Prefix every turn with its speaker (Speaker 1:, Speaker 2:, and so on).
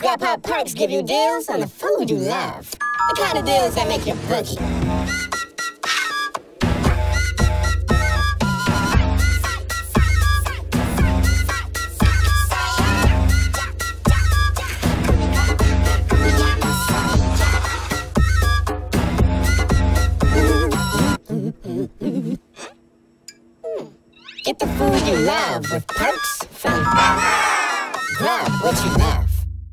Speaker 1: Grubhub perks give you deals on the food you love. The kind of deals that make you boogie. Get the food you love with perks from Grub what you love.